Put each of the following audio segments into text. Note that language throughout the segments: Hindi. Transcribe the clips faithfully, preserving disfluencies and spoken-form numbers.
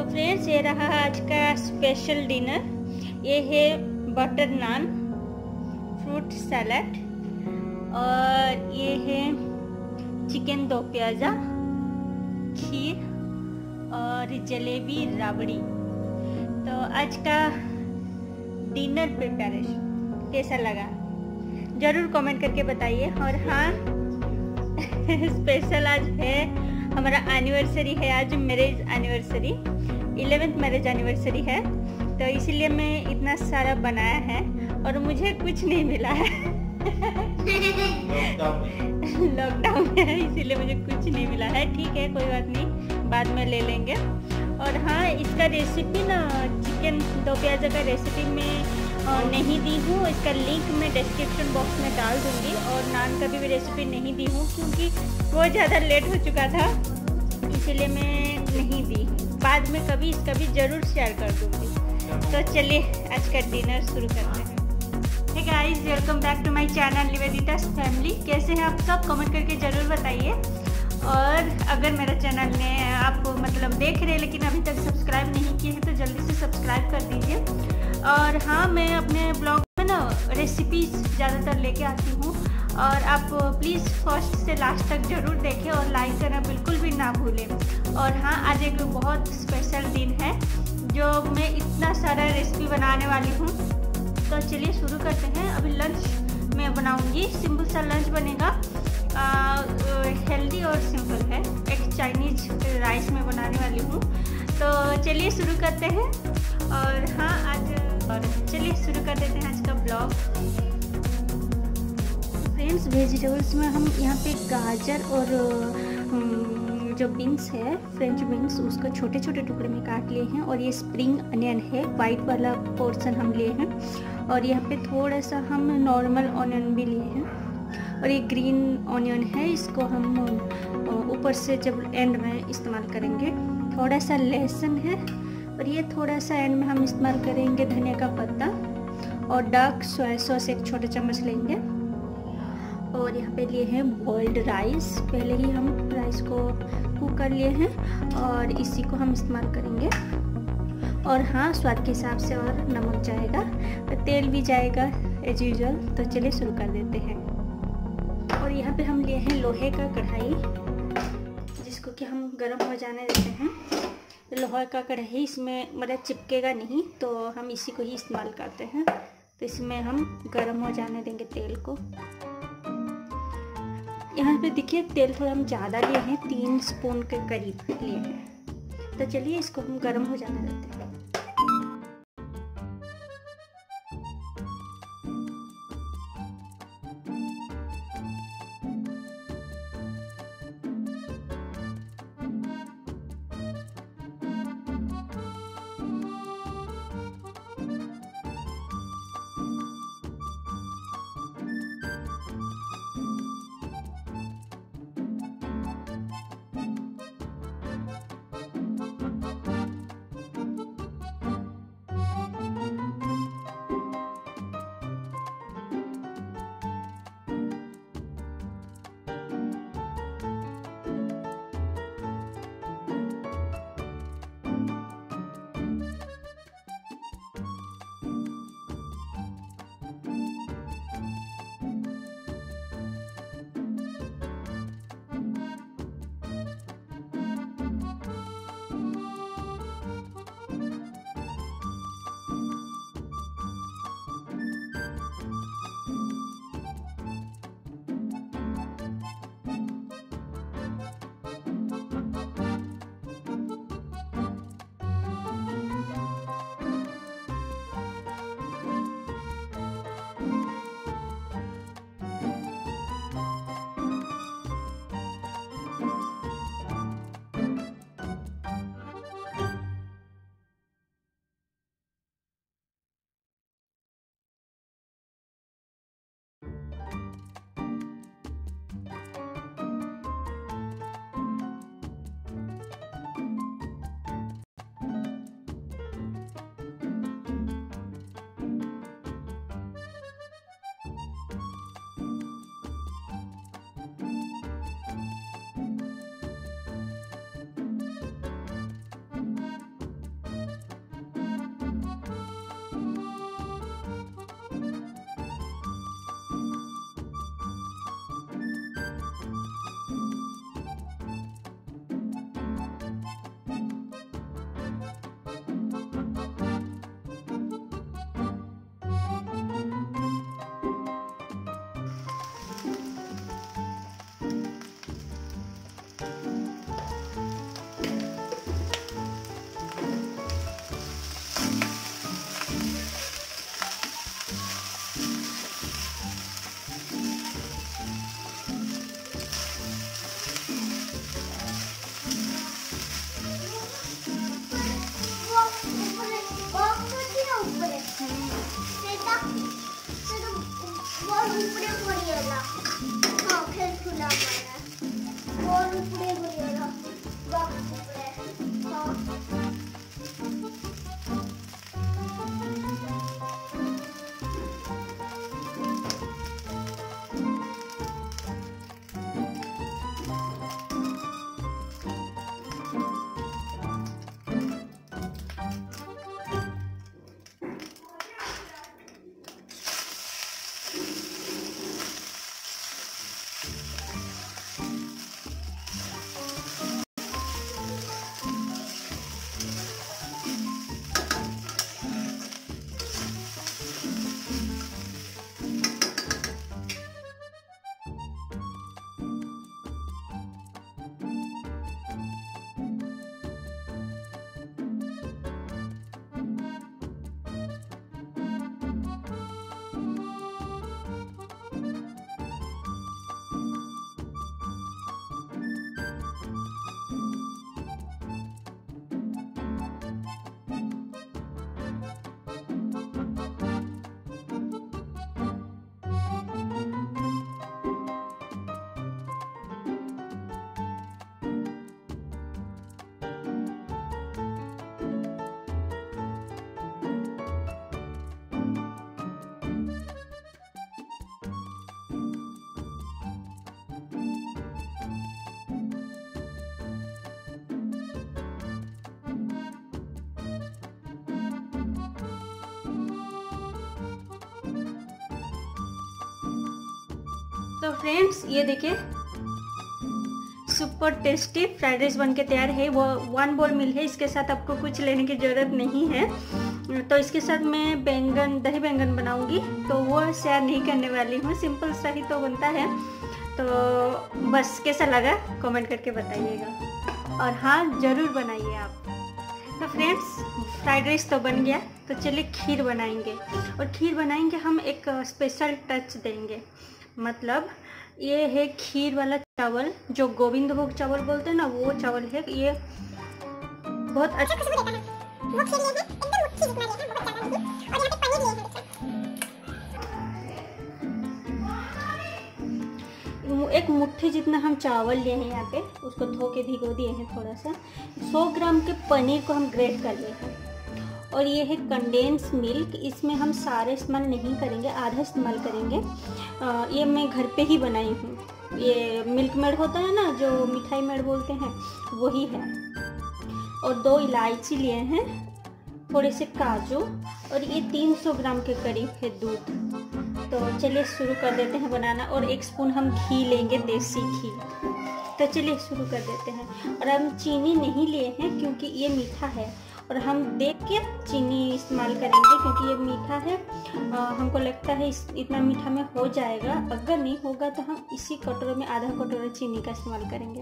फ्रेंड्स, ये रहा आज का स्पेशल डिनर। ये है बटर नान, फ्रूट सैलड और ये है चिकन दो प्याजा, खीर और जलेबी राबड़ी। तो आज का डिनर प्रिपरेशन कैसा लगा ज़रूर कमेंट करके बताइए। और हाँ स्पेशल आज है हमारा एनिवर्सरी है, आज marriage anniversary, eleventh marriage anniversary है, तो इसीलिए मैं इतना सारा बनाया है और मुझे कुछ नहीं मिला है लॉकडाउन में है इसीलिए मुझे कुछ नहीं मिला है। ठीक है, कोई बात नहीं, बाद में ले लेंगे। और हाँ, इसका रेसिपी ना चिकन दो प्याजा का रेसिपी में नहीं दी हूँ, इसका लिंक मैं डिस्क्रिप्शन बॉक्स में डाल दूँगी। और नान का भी रेसिपी नहीं दी हूँ क्योंकि बहुत ज़्यादा लेट हो चुका था, इसीलिए मैं नहीं दी। बाद में कभी इसका भी ज़रूर शेयर कर दूँगी। तो चलिए आज का डिनर शुरू करते हैं। Hey guys, welcome back to my channel Nivedita's family. कैसे हैं आप सब, कमेंट करके ज़रूर बताइए। और अगर मेरा चैनल ने आप मतलब देख रहे हैं लेकिन अभी तक सब्सक्राइब नहीं किए हैं तो जल्दी से सब्सक्राइब कर दीजिए। और हाँ, मैं अपने ब्लॉग में ना रेसिपीज़ ज़्यादातर लेके आती हूँ और आप प्लीज़ फर्स्ट से लास्ट तक ज़रूर देखें और लाइक करना बिल्कुल भी ना भूलें। और हाँ, आज एक बहुत स्पेशल दिन है जो मैं इतना सारा रेसिपी बनाने वाली हूँ। तो चलिए शुरू करते हैं। अभी लंच मैं बनाऊँगी, सिंपल सा लंच बनेगा, हेल्दी और सिंपल है। एक चाइनीज राइस में बनाने वाली हूँ। तो चलिए शुरू करते हैं। और हाँ आज और चलिए शुरू कर देते हैं आज का ब्लॉग। फ्रेंड्स, वेजिटेबल्स में हम यहाँ पे गाजर और जो बीन्स है, फ्रेंच बीन्स, उसको छोटे छोटे टुकड़े में काट लिए हैं। और ये स्प्रिंग अनियन है, वाइट वाला पोर्शन हम लिए हैं। और यहाँ पे थोड़ा सा हम नॉर्मल ऑनियन भी लिए हैं। और ये ग्रीन ऑनियन है, इसको हम ऊपर से जब एंड में इस्तेमाल करेंगे। थोड़ा सा लहसुन है और ये थोड़ा सा एंड में हम इस्तेमाल करेंगे धनिया का पत्ता। और डार्क सोया सॉस एक छोटा चम्मच लेंगे। और यहाँ पे लिए हैं बॉइल्ड राइस, पहले ही हम राइस को कुक कर लिए हैं और इसी को हम इस्तेमाल करेंगे। और हाँ, स्वाद के हिसाब से और नमक जाएगा, तेल भी जाएगा एज यूजुअल। तो चलिए शुरू कर देते हैं। और यहाँ पे हम लिए हैं लोहे का कढ़ाई, जिसको कि हम गर्म हो जाने देते हैं। लोहे का कढ़ाई, इसमें मतलब चिपकेगा नहीं, तो हम इसी को ही इस्तेमाल करते हैं। तो इसमें हम गर्म हो जाने देंगे तेल को। यहाँ पे देखिए तेल थोड़ा हम ज़्यादा लिए हैं, तीन स्पून के करीब लिए हैं। तो चलिए इसको हम गर्म हो जाने देते हैं। तो फ्रेंड्स ये देखिए सुपर टेस्टी फ्राइड राइस बन के तैयार है। वो वन बोल मिल है, इसके साथ आपको कुछ लेने की ज़रूरत नहीं है। तो इसके साथ मैं बैंगन दही बैंगन बनाऊंगी, तो वो शेयर नहीं करने वाली हूँ, सिंपल सा ही तो बनता है। तो बस कैसा लगा कमेंट करके बताइएगा, और हाँ ज़रूर बनाइए आप। तो फ्रेंड्स फ्राइड राइस तो बन गया, तो चलिए खीर बनाएंगे। और खीर बनाएंगे हम एक स्पेशल टच देंगे, मतलब ये है खीर वाला चावल, जो गोविंद भोग चावल बोलते हैं ना, वो चावल है। ये बहुत अच्छा खुशबू देता है। वो खीर लिए हैं, एकदम मुट्ठी जितना लिए हैं, बहुत ज़्यादा नहीं। और यहाँ पे पनीर लिए हैं, देखो एक मुट्ठी जितना हम चावल लिए हैं यहाँ पे, उसको धो के भिगो दिए हैं थोड़ा सा। सौ ग्राम के पनीर को हम ग्रेट कर लिए हैं। और ये है कंडेंस मिल्क, इसमें हम सारे इस्तेमाल नहीं करेंगे, आधा इस्तेमाल करेंगे। आ, ये मैं घर पे ही बनाई हूँ। ये मिल्क मेड होता है ना, जो मिठाई मेड बोलते हैं, वही है। और दो इलायची लिए हैं, थोड़े से काजू, और ये तीन सौ ग्राम के करीब है दूध। तो चलिए शुरू कर देते हैं बनाना। और एक स्पून हम घी लेंगे, देसी घी। तो चलिए शुरू कर देते हैं। और हम चीनी नहीं लिए हैं क्योंकि ये मीठा है, और हम देख के चीनी इस्तेमाल करेंगे क्योंकि ये मीठा है। आ, हमको लगता है इस इतना मीठा में हो जाएगा। अगर नहीं होगा तो हम इसी कटोरे में आधा कटोरा चीनी का इस्तेमाल करेंगे।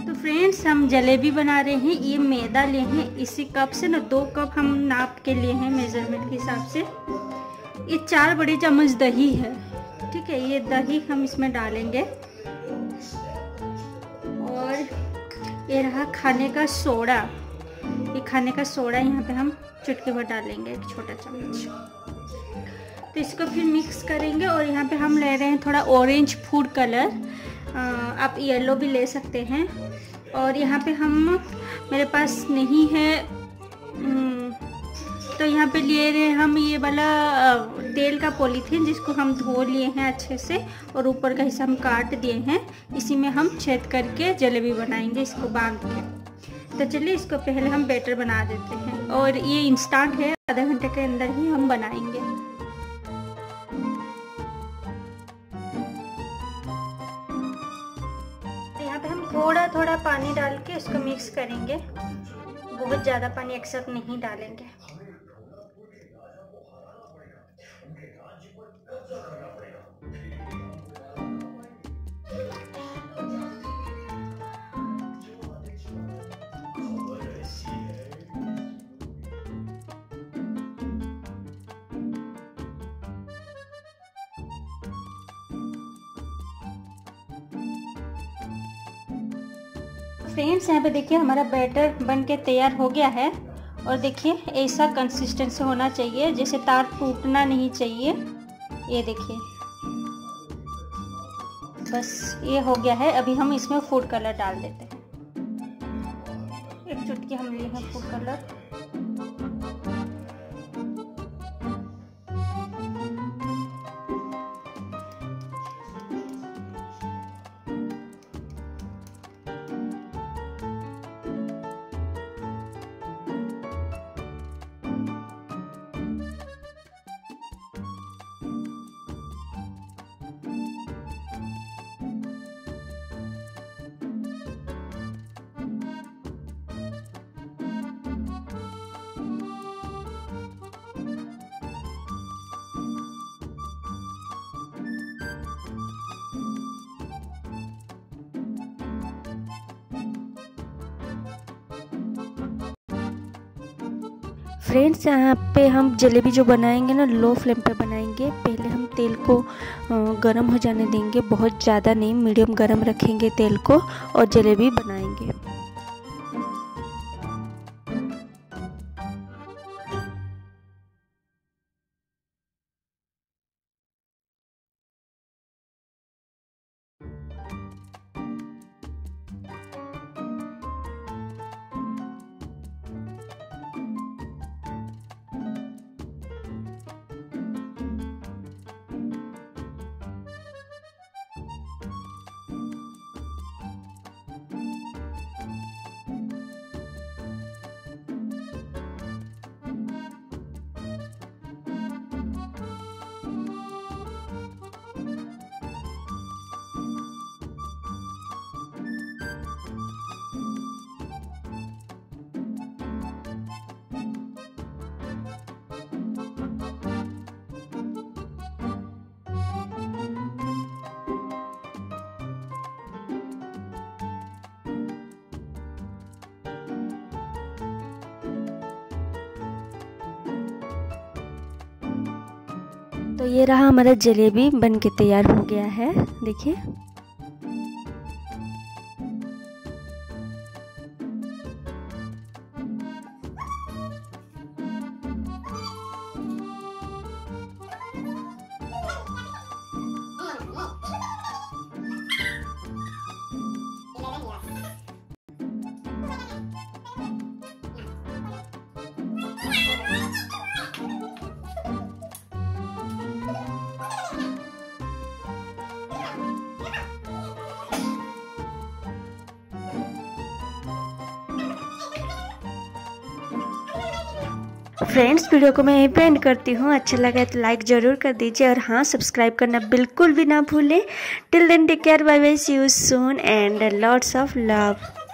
तो फ्रेंड्स हम जलेबी बना रहे हैं। ये मैदा लिए हैं, इसी कप से ना दो कप हम नाप के लिए हैं मेजरमेंट के हिसाब से। ये चार बड़ी चम्मच दही है, ठीक है। ये दही हम इसमें डालेंगे और ये रहा खाने का सोडा। ये खाने का सोडा यहाँ पे हम चुटकी भर डालेंगे, एक छोटा चम्मच। तो इसको फिर मिक्स करेंगे और यहाँ पे हम ले रहे हैं थोड़ा ऑरेंज फूड कलर, आप येलो भी ले सकते हैं। और यहाँ पे हम मेरे पास नहीं है तो यहाँ पे लिए रहे हम ये वाला तेल का पॉलीथीन, जिसको हम धो लिए हैं अच्छे से और ऊपर का हिस्सा हम काट दिए हैं। इसी में हम छेद करके जलेबी बनाएंगे इसको बांध के। तो चलिए इसको पहले हम बैटर बना देते हैं और ये इंस्टेंट है, आधा घंटे के अंदर ही हम बनाएंगे। यहाँ पे हम थोड़ा थोड़ा पानी डाल के इसको मिक्स करेंगे, बहुत ज़्यादा पानी एक साथ नहीं डालेंगे। फ्रेंड्स यहाँ पे देखिए हमारा बैटर बन के तैयार हो गया है और देखिए ऐसा कंसिस्टेंसी होना चाहिए, जैसे तार टूटना नहीं चाहिए। ये देखिए बस ये हो गया है। अभी हम इसमें फूड कलर डाल देते हैं। एक चुटकी हम लिए हैं फूड कलर। फ्रेंड्स यहाँ पे हम जलेबी जो बनाएंगे ना लो फ्लेम पे बनाएंगे। पहले हम तेल को गरम हो जाने देंगे, बहुत ज़्यादा नहीं, मीडियम गरम रखेंगे तेल को और जलेबी बनाएंगे। तो ये रहा हमारा जलेबी बन के तैयार हो गया है, देखिए। फ्रेंड्स वीडियो को मैं यहीं पे एंड करती हूँ। अच्छा लगा तो लाइक ज़रूर कर दीजिए और हाँ सब्सक्राइब करना बिल्कुल भी ना भूलें। Till then take care, bye bye, see you soon and lots of love.